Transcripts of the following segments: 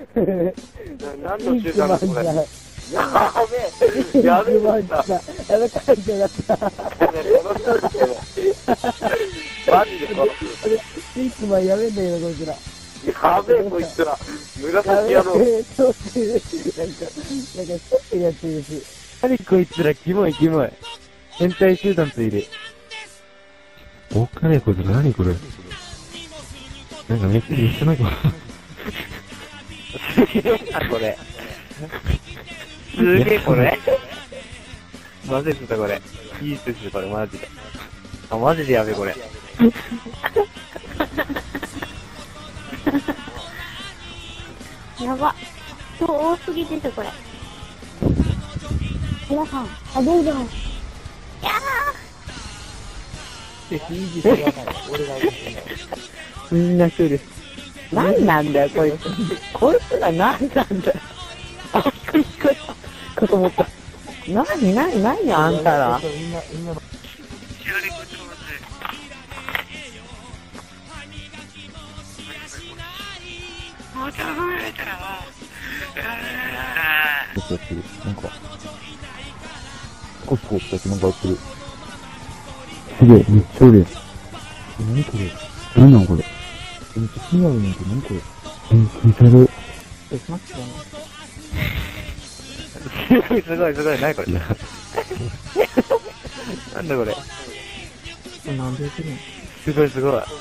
何の集団だこれ。やべえ。やべえ。 やべえ、帰ってなかった。 マジで殺ピックマンやべえんだけど、こいつら。 す。やべえ、こいつら。紫野郎。 なんか、ちょっとやってるし。何こいつら、キモいキモい。変態集団といる。 おっかねえこいつら、何これ。なんかめっちゃなんか。 すげえな、これ。すげえ、これ。マジでこれ。いいっすよ、これ、マジで。あ、マジでやべえ、これ。 やば。人多すぎです、これ。皆さん、あ、どうぞ。いやみんな来る。何なんだよ、こいつ。こいつら何なんだよ。あ、かと思った。何あんたら。 やってる。なんか、コツコツってなんかやってる。すげえ、めっちゃおるやん。何これ何なんこれめっちゃ気になるねんけど、何これ気にされる。 すごい、何これ。なんだこれ。 なんでやってるのすごい。すごい。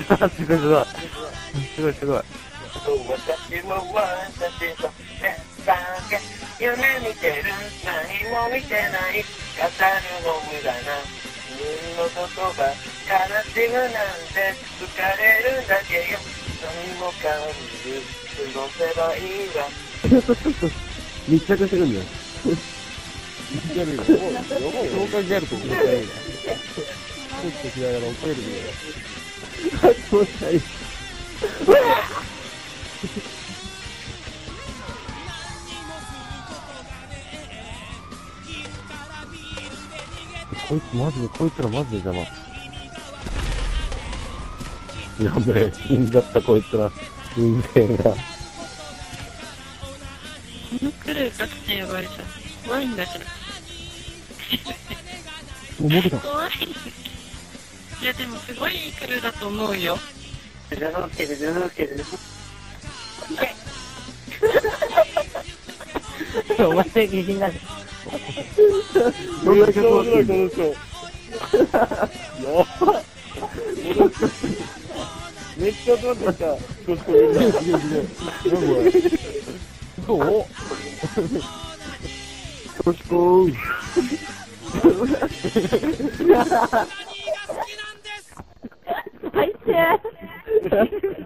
私も私とさが夢見てる何も見てない語るの無駄な自分の言葉悲しむなんて疲れるだけよ何も感じず過ごせばいいわ密着するんだよ。ギャルが、紹介ギャルと思ったらいいな。ちょっとしながら怒れるけど。気持ち悪い。 こいつらマジで邪魔。やべえ、死んじゃったこいつら。人間が。 このクルーかつて呼ばれた。怖いんだけど。 お、モテた。 怖い。いやでもすごいいいクルーだと思うよ。 お前的になる。 どんだけ怖いこの人やばいめっちゃ集まってきた少しこれ何これどう少しこ最低。